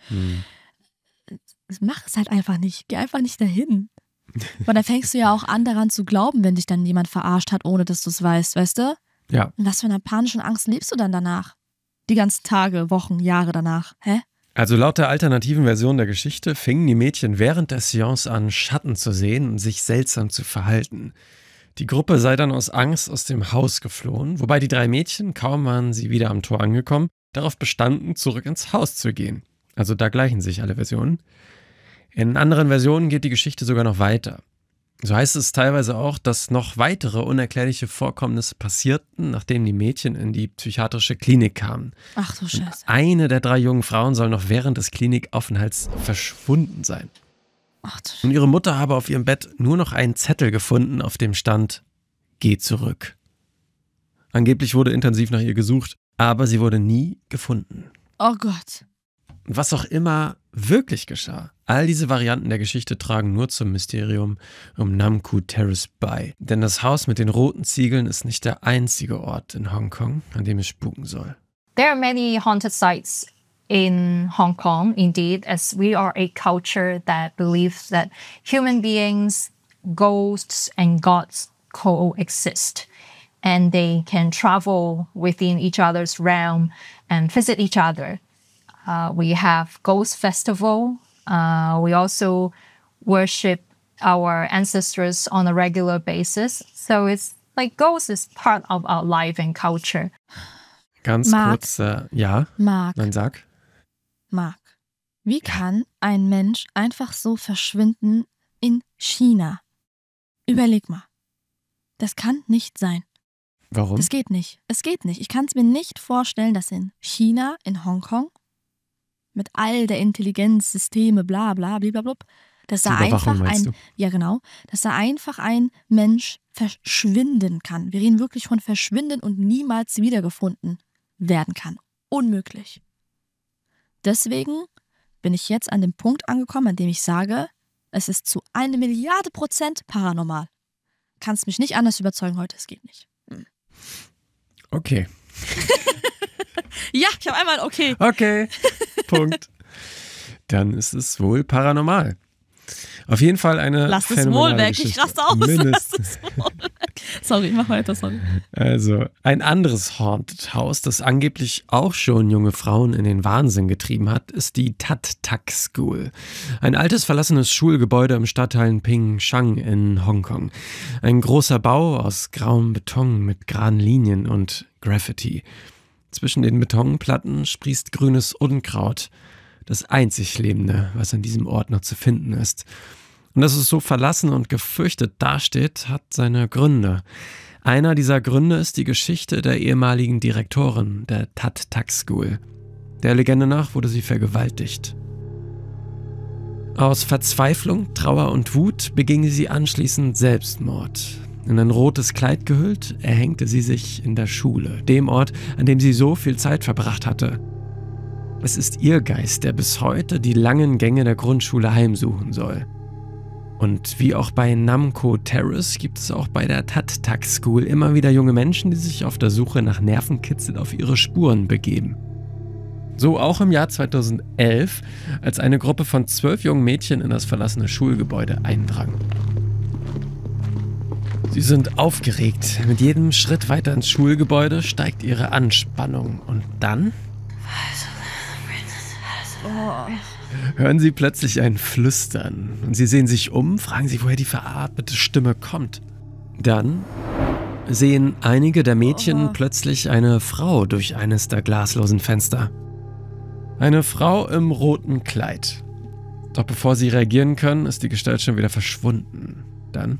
mach es halt einfach nicht. Geh einfach nicht dahin. Weil da fängst du ja auch an, daran zu glauben, wenn dich dann jemand verarscht hat, ohne dass du es weißt, weißt du? Ja. In was für einer panischen Angst lebst du dann danach? Die ganzen Tage, Wochen, Jahre danach. Hä? Also laut der alternativen Version der Geschichte fingen die Mädchen während der Seance an, Schatten zu sehen und sich seltsam zu verhalten. Die Gruppe sei dann aus Angst aus dem Haus geflohen, wobei die 3 Mädchen, kaum waren sie wieder am Tor angekommen, darauf bestanden, zurück ins Haus zu gehen. Also da gleichen sich alle Versionen. In anderen Versionen geht die Geschichte sogar noch weiter. So heißt es teilweise auch, dass noch weitere unerklärliche Vorkommnisse passierten, nachdem die Mädchen in die psychiatrische Klinik kamen. Ach du Scheiße. Und eine der 3 jungen Frauen soll noch während des Klinikaufenthalts verschwunden sein. Ach du Und ihre Mutter habe auf ihrem Bett nur noch einen Zettel gefunden, auf dem stand: Geh zurück. Angeblich wurde intensiv nach ihr gesucht, aber sie wurde nie gefunden. Oh Gott. Was auch immer wirklich geschah, all diese Varianten der Geschichte tragen nur zum Mysterium um Nam Kwu Terrace bei. Denn das Haus mit den roten Ziegeln ist nicht der einzige Ort in Hongkong, an dem es spuken soll. There are many haunted sites in Hong Kong, indeed, as we are a culture that believes that human beings, ghosts, and gods coexist. And they can travel within each other's realm and visit each other. We have Ghost Festival. We also worship our ancestors on a regular basis. So it's like ghosts is part of our life and culture. Ganz Marc. kurz, ja. Marc. Nein, sag. Marc, wie kann ein Mensch einfach so verschwinden in China? Überleg mal. Das kann nicht sein. Warum? Das geht nicht. Es geht nicht. Ich kann es mir nicht vorstellen, dass in China, in Hongkong, mit all der Intelligenzsysteme, bla bla blablabla, dass da einfach dass da einfach ein Mensch verschwinden kann. Wir reden wirklich von verschwinden und niemals wiedergefunden werden kann. Unmöglich. Deswegen bin ich jetzt an dem Punkt angekommen, an dem ich sage, es ist zu 1 Milliarde % paranormal. Kannst mich nicht anders überzeugen heute, es geht nicht. Okay. Ja, ich habe einmal ein Okay. Okay, Punkt. Dann ist es wohl paranormal. Auf jeden Fall eine Lass es phänomenale wohl weg, Geschichte. ich raste aus. Mindestens. Lass es wohl weg. Sorry, mach weiter, sorry. Also, ein anderes Haunted House, das angeblich auch schon junge Frauen in den Wahnsinn getrieben hat, ist die Tat Tak School. Ein altes, verlassenes Schulgebäude im Stadtteil Ping Shang in Hongkong. Ein großer Bau aus grauem Beton mit geraden Linien und Graffiti. Zwischen den Betonplatten sprießt grünes Unkraut. Das einzig Lebende, was an diesem Ort noch zu finden ist. Und dass es so verlassen und gefürchtet dasteht, hat seine Gründe. Einer dieser Gründe ist die Geschichte der ehemaligen Direktorin der Tat Tak School. Der Legende nach wurde sie vergewaltigt. Aus Verzweiflung, Trauer und Wut beging sie anschließend Selbstmord. In ein rotes Kleid gehüllt, erhängte sie sich in der Schule, dem Ort, an dem sie so viel Zeit verbracht hatte. Es ist ihr Geist, der bis heute die langen Gänge der Grundschule heimsuchen soll. Und wie auch bei Nam Kwu Terrace gibt es auch bei der Tat Tak School immer wieder junge Menschen, die sich auf der Suche nach Nervenkitzel auf ihre Spuren begeben. So auch im Jahr 2011, als eine Gruppe von 12 jungen Mädchen in das verlassene Schulgebäude eindrang. Sie sind aufgeregt. Mit jedem Schritt weiter ins Schulgebäude steigt ihre Anspannung. Und dann hören sie plötzlich ein Flüstern. Und sie sehen sich um, fragen sich, woher die verarmete Stimme kommt. Dann sehen einige der Mädchen plötzlich eine Frau durch eines der glaslosen Fenster. Eine Frau im roten Kleid. Doch bevor sie reagieren können, ist die Gestalt schon wieder verschwunden. Dann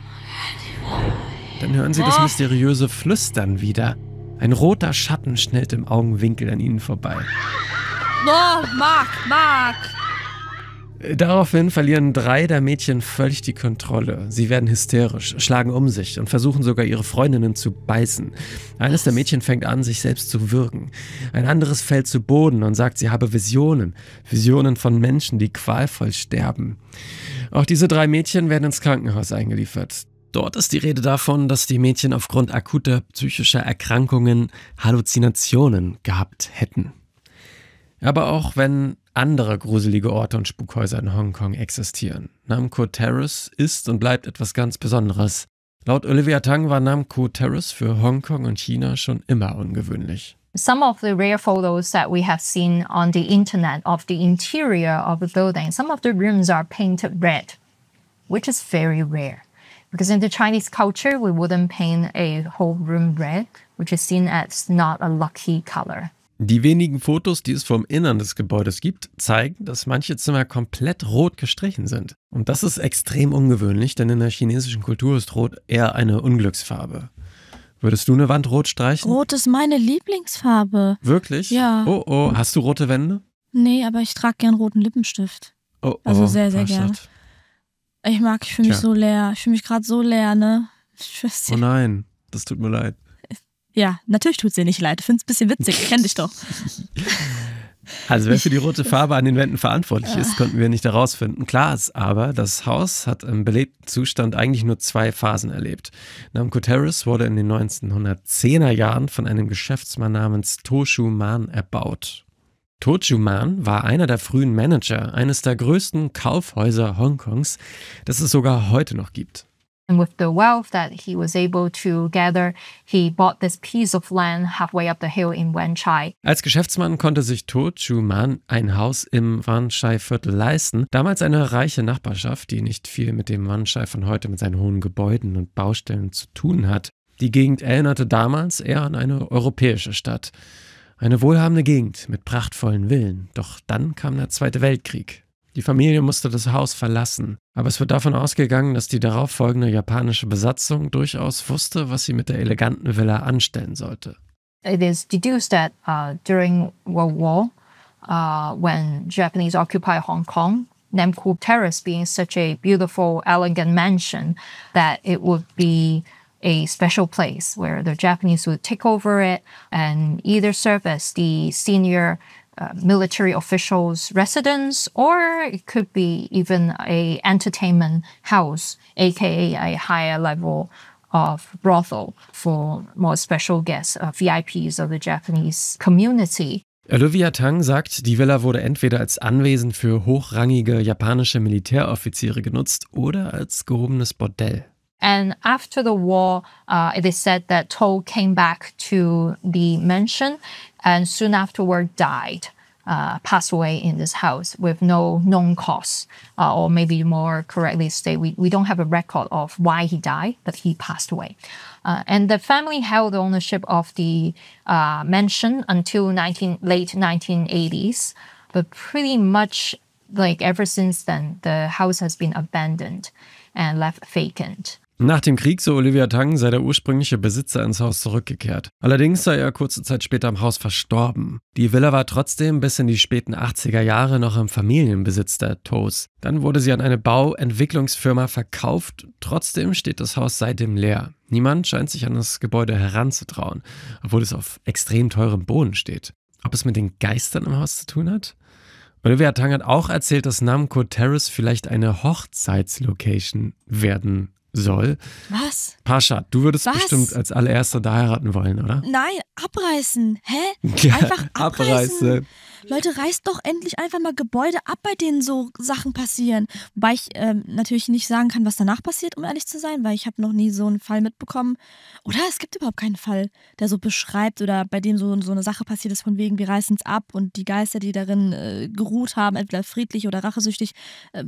hören sie das mysteriöse Flüstern wieder. Ein roter Schatten schnellt im Augenwinkel an ihnen vorbei. Oh, Mark! Daraufhin verlieren 3 der Mädchen völlig die Kontrolle. Sie werden hysterisch, schlagen um sich und versuchen sogar ihre Freundinnen zu beißen. Eines der Mädchen fängt an, sich selbst zu würgen. Ein anderes fällt zu Boden und sagt, sie habe Visionen. Visionen von Menschen, die qualvoll sterben. Auch diese 3 Mädchen werden ins Krankenhaus eingeliefert. Dort ist die Rede davon, dass die Mädchen aufgrund akuter psychischer Erkrankungen Halluzinationen gehabt hätten. Aber auch wenn andere gruselige Orte und Spukhäuser in Hongkong existieren, Nam Co Terrace ist und bleibt etwas ganz Besonderes. Laut Olivia Tang war Nam Co Terrace für Hongkong und China schon immer ungewöhnlich. Some of the rare photos that we have seen on the internet of the interior of the building, some of the rooms are painted red, which is very rare. Because in the Chinese culture, we wouldn't paint a whole room red, which is seen as not a lucky color. Die wenigen Fotos, die es vom Innern des Gebäudes gibt, zeigen, dass manche Zimmer komplett rot gestrichen sind. Und das ist extrem ungewöhnlich, denn in der chinesischen Kultur ist Rot eher eine Unglücksfarbe. Würdest du eine Wand rot streichen? Rot ist meine Lieblingsfarbe. Wirklich? Ja. Oh, hast du rote Wände? Nee, aber ich trage gern roten Lippenstift. Oh, also sehr, sehr Bastard. gerne. Ich fühle mich so leer. Ich fühle mich gerade so leer, ne? Oh nein, das tut mir leid. Ja, natürlich tut's dir nicht leid. Ich find's ein bisschen witzig. Ich kenn dich doch. Also wer für die rote Farbe an den Wänden verantwortlich ist, konnten wir nicht herausfinden. Klar ist aber, das Haus hat im belebten Zustand eigentlich nur 2 Phasen erlebt. Nam Co Terrace wurde in den 1910er Jahren von einem Geschäftsmann namens To Chu Man erbaut. To Chu Man war einer der frühen Manager eines der größten Kaufhäuser Hongkongs, das es sogar heute noch gibt. And with the wealth that he was able to gather, he bought this piece of land halfway up the hill in Wan Chai. Als Geschäftsmann konnte sich To Chu Man ein Haus im Wan Chai-Viertel leisten. Damals eine reiche Nachbarschaft, die nicht viel mit dem Wan Chai von heute mit seinen hohen Gebäuden und Baustellen zu tun hat. Die Gegend erinnerte damals eher an eine europäische Stadt. Eine wohlhabende Gegend mit prachtvollen Villen. Doch dann kam der Zweite Weltkrieg. Die Familie musste das Haus verlassen, aber es wird davon ausgegangen, dass die darauffolgende japanische Besatzung durchaus wusste, was sie mit der eleganten Villa anstellen sollte. It is deduced that during World War, when Japanese occupy Hong Kong, Nam Co Terrace being such a beautiful, elegant mansion, that it would be a special place where the Japanese would take over it and either serve as the senior military officials' residence, or it could be even a entertainment house, aka a higher level of brothel for more special guests, VIPs of the Japanese community. Olivia Tang sagt, die Villa wurde entweder als Anwesen für hochrangige japanische Militäroffiziere genutzt oder als gehobenes Bordell. And after the war, it is said that To came back to the mansion and soon afterward died, passed away in this house with no known cause. Or maybe more correctly state, we don't have a record of why he died, but he passed away. And the family held ownership of the mansion until late 1980s, but pretty much like ever since then, the house has been abandoned and left vacant. Nach dem Krieg, so Olivia Tang, sei der ursprüngliche Besitzer ins Haus zurückgekehrt. Allerdings sei er kurze Zeit später im Haus verstorben. Die Villa war trotzdem bis in die späten 80er Jahre noch im Familienbesitz der Tos. Dann wurde sie an eine Bauentwicklungsfirma verkauft. Trotzdem steht das Haus seitdem leer. Niemand scheint sich an das Gebäude heranzutrauen, obwohl es auf extrem teurem Boden steht. Ob es mit den Geistern im Haus zu tun hat? Olivia Tang hat auch erzählt, dass Nam Co Terrace vielleicht eine Hochzeitslocation werden soll. Was? Pascha, du würdest bestimmt als allererster da heiraten wollen, oder? Nein, abreißen. Hä? Ja, einfach abreißen. Leute, reißt doch endlich einfach mal Gebäude ab, bei denen so Sachen passieren. Wobei ich natürlich nicht sagen kann, was danach passiert, um ehrlich zu sein, weil ich habe noch nie so einen Fall mitbekommen. Oder es gibt überhaupt keinen Fall, der so beschreibt oder bei dem so eine Sache passiert ist, von wegen, wir reißen es ab und die Geister, die darin geruht haben, entweder friedlich oder rachesüchtig,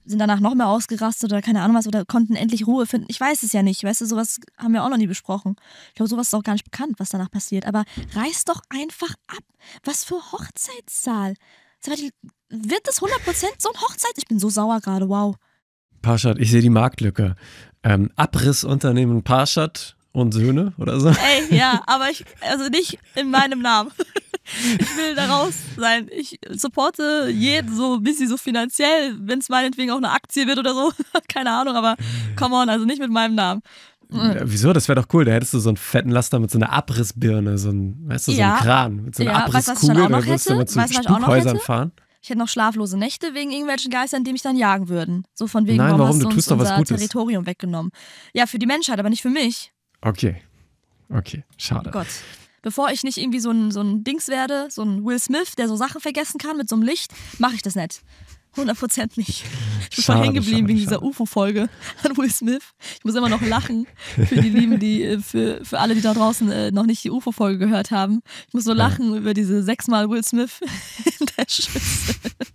sind danach noch mehr ausgerastet oder keine Ahnung was oder konnten endlich Ruhe finden. Ich weiß es ja nicht. Weißt du, sowas haben wir auch noch nie besprochen. Ich glaube, sowas ist auch gar nicht bekannt, was danach passiert. Aber reiß doch einfach ab. Was für Hochzeitssaal. Wird das 100% so ein Hochzeit? Ich bin so sauer gerade, wow. Parshad, ich sehe die Marktlücke. Abrissunternehmen Parshad und Söhne oder so? Ey, ja, aber also nicht in meinem Namen. Ich will da raus sein. Ich supporte jeden so ein bisschen so finanziell, wenn es meinetwegen auch eine Aktie wird oder so. Keine Ahnung, aber come on, also nicht mit meinem Namen. Ja, wieso? Das wäre doch cool. Da hättest du so einen fetten Laster mit so einer Abrissbirne, so ein Kran mit so einer Abrisskugel. Da würdest du mal zu Spukhäusern fahren. Ich hätte noch schlaflose Nächte wegen irgendwelchen Geistern, die mich dann jagen würden. So von wegen, Nein, warum? Du hast tust uns doch was unser Gutes. Territorium weggenommen. Ja, für die Menschheit, aber nicht für mich. Okay, schade. Oh Gott. Bevor ich nicht irgendwie so ein Dings werde, so ein Will Smith, der so Sachen vergessen kann mit so einem Licht, mache ich das nicht. 100% nicht. Ich bin voll hängen geblieben wegen dieser UFO-Folge an Will Smith. Ich muss immer noch lachen für die Lieben, für alle, die da draußen noch nicht die UFO-Folge gehört haben. Ich muss so lachen über diese 6-mal Will Smith in der Schüssel.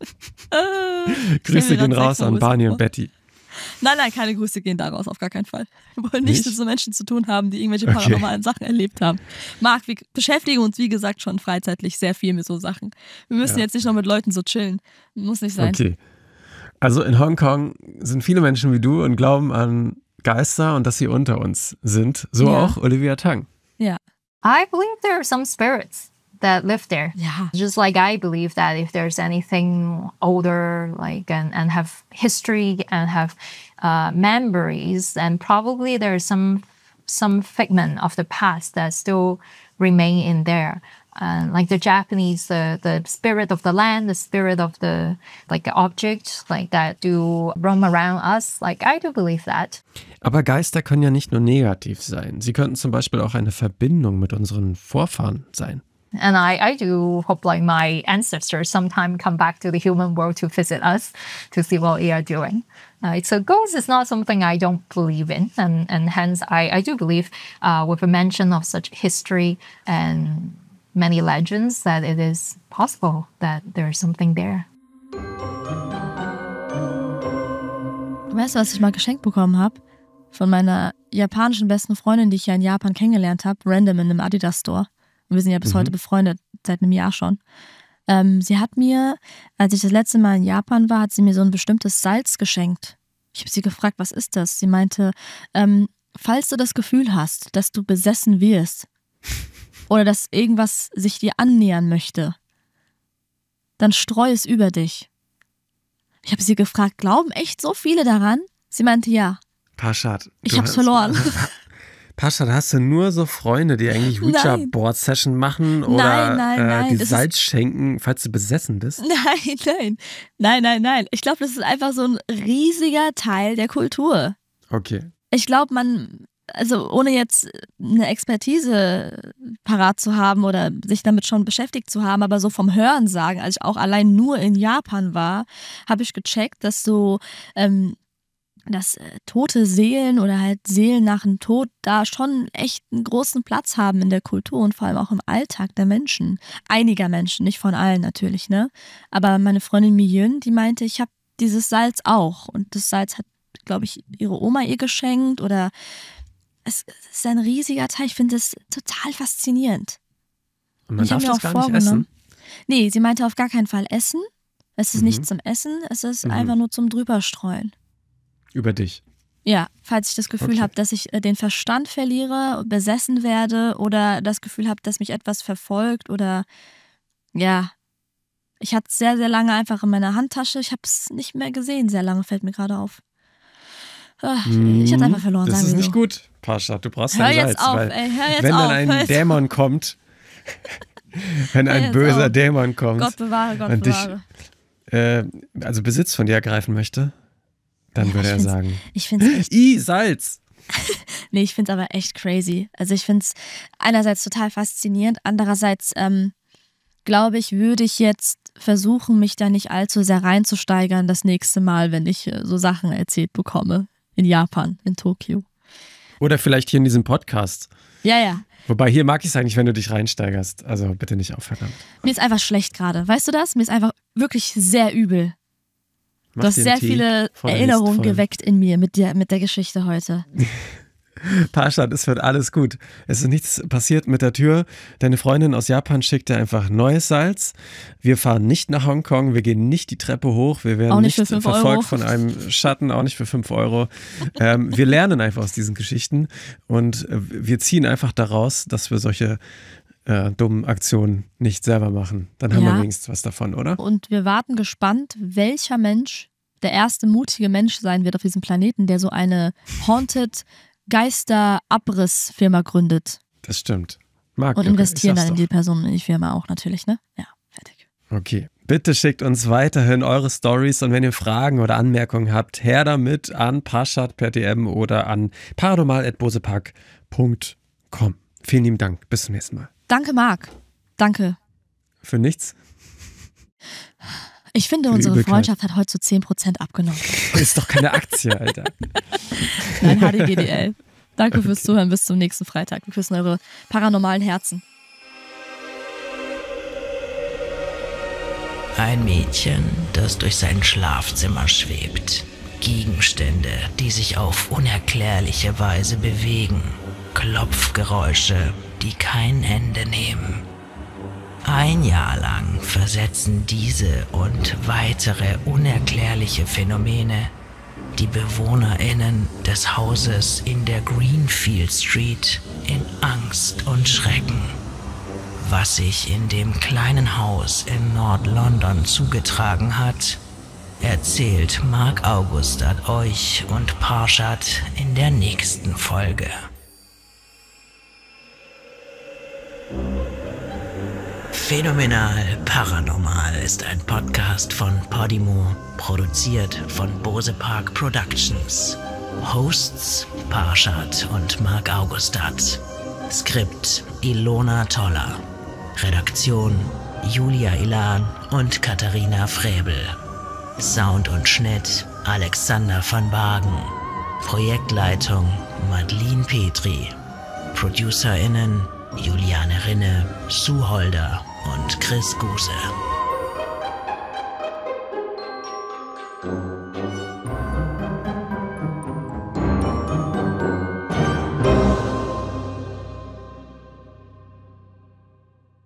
Grüße gehen raus an Barney und Betty. Nein, keine Grüße gehen daraus, auf gar keinen Fall. Wir wollen nichts mit so Menschen zu tun haben, die irgendwelche paranormalen Sachen erlebt haben. Marc, wir beschäftigen uns, wie gesagt, schon freizeitlich sehr viel mit so Sachen. Wir müssen jetzt nicht noch mit Leuten so chillen. Muss nicht sein. Okay. Also in Hongkong sind viele Menschen wie du und glauben an Geister und dass sie unter uns sind. So auch Olivia Tang. Ja. I believe there are some spirits that live there. Yeah. Just like I believe that if there's anything older, like and have history and have memories, then probably there's some figment of the past that still remain in there. Like the Japanese, the spirit of the land, the spirit of the object, like that do roam around us. Like I do believe that. Aber Geister können ja nicht nur negativ sein. Sie könnten zum Beispiel auch eine Verbindung mit unseren Vorfahren sein. And I do hope like my ancestors sometime come back to the human world to visit us to see what we are doing. So ghosts is not something I don't believe in. And hence I do believe with a mention of such history and many legends that it is possible that there's something there. Weißt du, was ich mal geschenkt bekommen habe? Von meiner japanischen besten Freundin, die ich ja in Japan kennengelernt habe, random in einem Adidas-Store. Und wir sind ja bis heute befreundet, seit einem Jahr schon. Sie hat mir, als ich das letzte Mal in Japan war, hat sie mir so ein bestimmtes Salz geschenkt. Ich habe sie gefragt, was ist das? Sie meinte, falls du das Gefühl hast, dass du besessen wirst oder dass irgendwas sich dir annähern möchte, dann streu es über dich. Ich habe sie gefragt, glauben echt so viele daran? Sie meinte, ja. Parshad. Ich hab's verloren. Parshad, hast du nur so Freunde, die eigentlich Ouija-Board-Session machen oder nein, die Salz schenken, falls du besessen bist? Nein. Ich glaube, das ist einfach so ein riesiger Teil der Kultur. Okay. Ich glaube, also ohne jetzt eine Expertise parat zu haben oder sich damit schon beschäftigt zu haben, aber so vom Hörensagen, als ich auch allein nur in Japan war, habe ich gecheckt, dass so dass tote Seelen oder halt Seelen nach dem Tod da schon echt einen großen Platz haben in der Kultur und vor allem auch im Alltag der Menschen. Einiger Menschen, nicht von allen natürlich, ne? Aber meine Freundin Miyun, die meinte, ich habe dieses Salz auch. Und das Salz hat, glaube ich, ihre Oma ihr geschenkt oder es ist ein riesiger Teil. Ich finde das total faszinierend. Und man darf das gar nicht essen? Nee, sie meinte auf gar keinen Fall essen. Es ist nicht zum Essen, es ist einfach nur zum Drüberstreuen. Über dich? Ja, falls ich das Gefühl habe, dass ich den Verstand verliere, besessen werde oder das Gefühl habe, dass mich etwas verfolgt oder ja, ich hatte es sehr, sehr lange einfach in meiner Handtasche. Ich habe es nicht mehr gesehen, sehr lange, fällt mir gerade auf. Ich hatte einfach verloren, das sagen wir so. Das ist nicht gut, Parshad, du brauchst hör kein jetzt Salz. auf, Weil ey, hör jetzt wenn auf. dann ein Dämon kommt, wenn ein böser Dämon kommt Gott bewahre. und dich also Besitz von dir ergreifen möchte, dann würde er sagen, ich find's echt, Salz. Nee, ich finde es aber echt crazy. Also ich finde es einerseits total faszinierend, andererseits glaube ich, würde ich jetzt versuchen, mich da nicht allzu sehr reinzusteigern das nächste Mal, wenn ich so Sachen erzählt bekomme. In Japan, in Tokio. Oder vielleicht hier in diesem Podcast. Ja. Wobei hier mag ich es eigentlich, wenn du dich reinsteigerst. Also bitte nicht aufhören. Mir ist einfach schlecht gerade. Weißt du das? Mir ist einfach wirklich sehr übel. Du hast sehr viele Erinnerungen geweckt in mir mit der Geschichte heute. Parshad, es wird alles gut. Es ist nichts passiert mit der Tür. Deine Freundin aus Japan schickt dir einfach neues Salz. Wir fahren nicht nach Hongkong, wir gehen nicht die Treppe hoch, wir werden nicht verfolgt von einem Schatten, auch nicht für 5 Euro. Wir lernen einfach aus diesen Geschichten und wir ziehen einfach daraus, dass wir solche dummen Aktionen nicht selber machen. Dann haben wir wenigstens was davon, oder? Und wir warten gespannt, welcher Mensch der erste mutige Mensch sein wird auf diesem Planeten, der so eine Haunted Geister-Abrissfirma gründet. Das stimmt. Marc, und investieren dann in die Person, in die Firma auch natürlich, ne? Ja, fertig. Okay. Bitte schickt uns weiterhin eure Stories und wenn ihr Fragen oder Anmerkungen habt, her damit an Parshad per DM oder an paranormal@bosepark.com. Vielen lieben Dank. Bis zum nächsten Mal. Danke, Marc. Danke. Für nichts? Ich finde, unsere Freundschaft hat heute so 10% abgenommen. Das ist doch keine Aktie, Alter. Nein, HDGDL. Danke fürs Zuhören. Bis zum nächsten Freitag. Wir küssen eure paranormalen Herzen. Ein Mädchen, das durch sein Schlafzimmer schwebt. Gegenstände, die sich auf unerklärliche Weise bewegen. Klopfgeräusche, die kein Ende nehmen. 1 Jahr lang versetzen diese und weitere unerklärliche Phänomene die BewohnerInnen des Hauses in der Greenfield Street in Angst und Schrecken. Was sich in dem kleinen Haus in Nord-London zugetragen hat, erzählt Marc Augustat euch und Parshad in der nächsten Folge. Phänomenal Paranormal ist ein Podcast von Podimo, produziert von Bosepark Productions. Hosts Parshad und Marc Augustat. Skript Ilona Toller. Redaktion Julia Ilan und Katharina Fräbel. Sound und Schnitt Alexander van Bagen. Projektleitung Madeline Petri. ProducerInnen Juliane Rinne, Sue Holder und Chris Guse.